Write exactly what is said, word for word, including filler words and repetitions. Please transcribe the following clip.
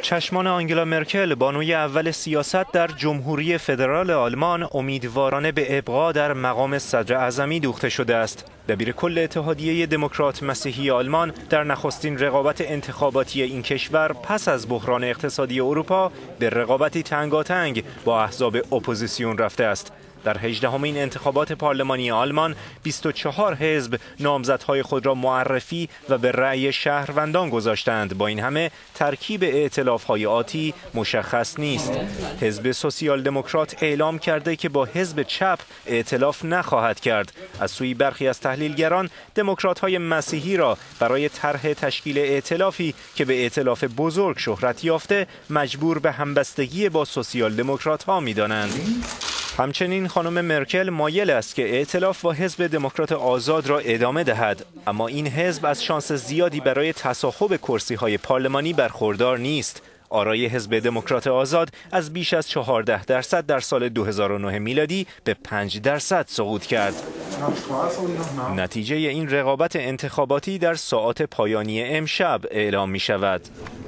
چشمان آنگلا مرکل بانوی اول سیاست در جمهوری فدرال آلمان امیدوارانه به ابقا در مقام صدر اعظمی دوخته شده است. دبیر کل اتحادیه دموکرات مسیحی آلمان در نخستین رقابت انتخاباتی این کشور پس از بحران اقتصادی اروپا به رقابتی تنگاتنگ با احزاب اپوزیسیون رفته است. در هجدهمین انتخابات پارلمانی آلمان بیست و چهار حزب نامزدهای خود را معرفی و به رأی شهروندان گذاشتند. با این همه ترکیب ائتلاف‌های آتی مشخص نیست. حزب سوسیال دموکرات اعلام کرده که با حزب چپ ائتلاف نخواهد کرد. از سوی برخی از تحلیلگران دموکرات‌های مسیحی را برای طرح تشکیل ائتلافی که به ائتلاف بزرگ شهرت یافته مجبور به همبستگی با سوسیال دموکرات‌ها می‌دانند. همچنین خانم مرکل مایل است که ائتلاف با حزب دموکرات آزاد را ادامه دهد، اما این حزب از شانس زیادی برای تصاحب کرسی‌های پارلمانی برخوردار نیست. آرای حزب دموکرات آزاد از بیش از چهارده درصد در سال دو هزار و نه میلادی به پنج درصد سقوط کرد. نتیجه این رقابت انتخاباتی در ساعات پایانی امشب اعلام می شود.